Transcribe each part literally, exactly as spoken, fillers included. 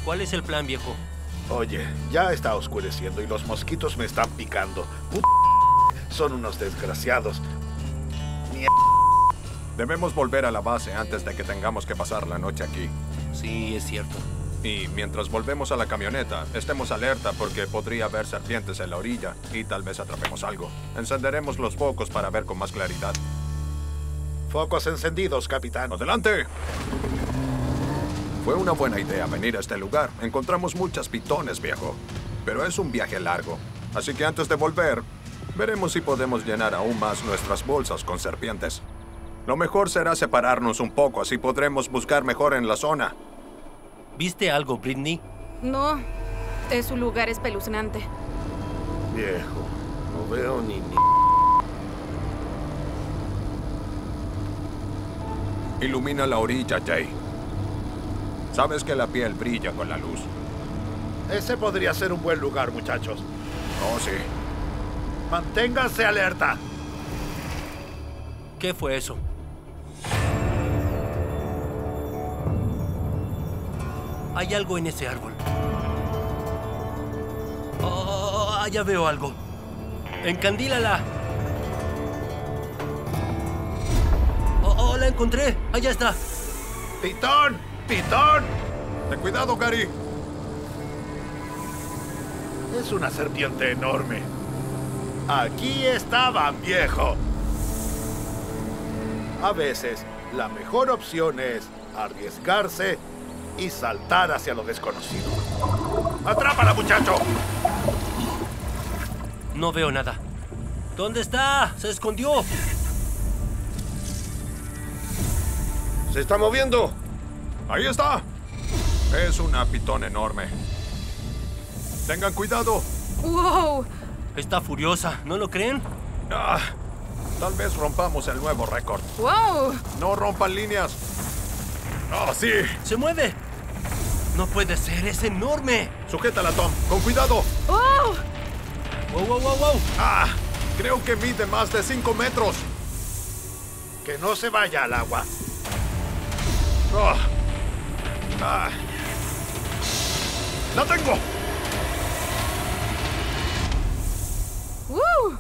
¿Cuál es el plan, viejo? Oye, ya está oscureciendo y los mosquitos me están picando. Put... Son unos desgraciados. Mier... Debemos volver a la base antes de que tengamos que pasar la noche aquí. Sí, es cierto. Y mientras volvemos a la camioneta, estemos alerta porque podría haber serpientes en la orilla y tal vez atrapemos algo. Encenderemos los focos para ver con más claridad. Focos encendidos, capitán. ¡Adelante! Fue una buena idea venir a este lugar. Encontramos muchas pitones, viejo. Pero es un viaje largo. Así que antes de volver, veremos si podemos llenar aún más nuestras bolsas con serpientes. Lo mejor será separarnos un poco, así podremos buscar mejor en la zona. ¿Viste algo, Brittany? No, es un lugar espeluznante. Viejo, no veo ni ni... Ilumina la orilla, Jay. Sabes que la piel brilla con la luz. Ese podría ser un buen lugar, muchachos. Oh, sí. Manténganse alerta. ¿Qué fue eso? Hay algo en ese árbol. Oh, ya veo algo. ¡Encandílala! Oh, oh, la encontré. Allá está. ¡Pitón! ¡Pitón! ¡Ten cuidado, Gary! Es una serpiente enorme. Aquí estaban, viejo. A veces, la mejor opción es arriesgarse y saltar hacia lo desconocido. ¡Atrápala, muchacho! No veo nada. ¿Dónde está? ¡Se escondió! ¡Se está moviendo! ¡Ahí está! Es una pitón enorme. ¡Tengan cuidado! ¡Wow! Está furiosa, ¿no lo creen? Ah, tal vez rompamos el nuevo récord. ¡Wow! ¡No rompan líneas! ¡Oh, sí! ¡Se mueve! No puede ser, es enorme. Sujétala, Tom. ¡Con cuidado! ¡Oh! ¡Wow, wow, wow, wow! ¡Ah! Creo que mide más de cinco metros. Que no se vaya al agua. Oh. Ah. ¡La tengo! ¡Uh!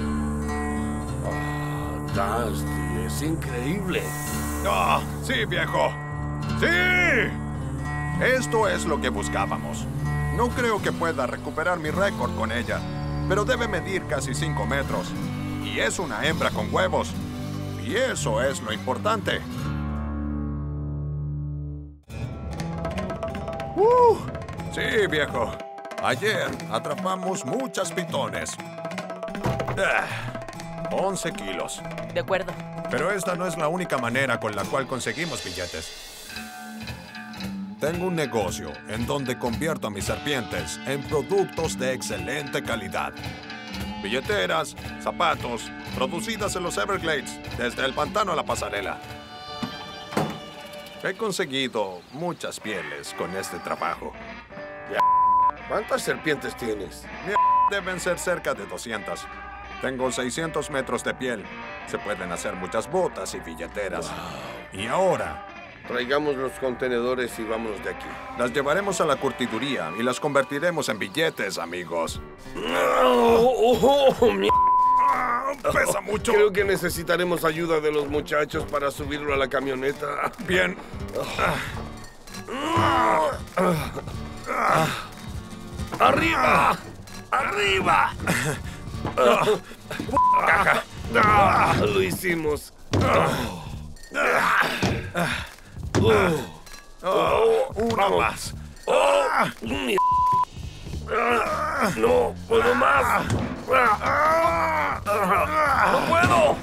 Ah, Dusty, es increíble. ¡Ah! ¡Sí, viejo! ¡Sí! Esto es lo que buscábamos. No creo que pueda recuperar mi récord con ella, pero debe medir casi cinco metros. Y es una hembra con huevos. Y eso es lo importante. ¡Uh! Sí, viejo. Ayer atrapamos muchas pitones. Ah, once kilos. De acuerdo. Pero esta no es la única manera con la cual conseguimos billetes. Tengo un negocio en donde convierto a mis serpientes en productos de excelente calidad. Billeteras, zapatos, producidas en los Everglades, desde el pantano a la pasarela. He conseguido muchas pieles con este trabajo. ¿Cuántas serpientes tienes? Deben ser cerca de doscientas. Tengo seiscientos metros de piel. Se pueden hacer muchas botas y billeteras. Wow. Y ahora... Traigamos los contenedores y vámonos de aquí. Las llevaremos a la curtiduría y las convertiremos en billetes, amigos. Oh, oh, oh, mi... Pesa mucho. Creo que necesitaremos ayuda de los muchachos para subirlo a la camioneta. Bien. ¡Arriba! ¡Arriba! Ah, lo hicimos. Oh, una más. Oh, mi... No puedo más. No puedo.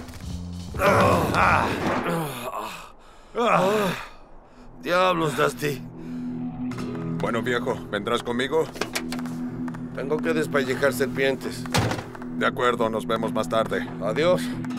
Diablos, Dusty. Bueno, viejo, ¿vendrás conmigo? Tengo que despellejar serpientes. De acuerdo, nos vemos más tarde. Adiós.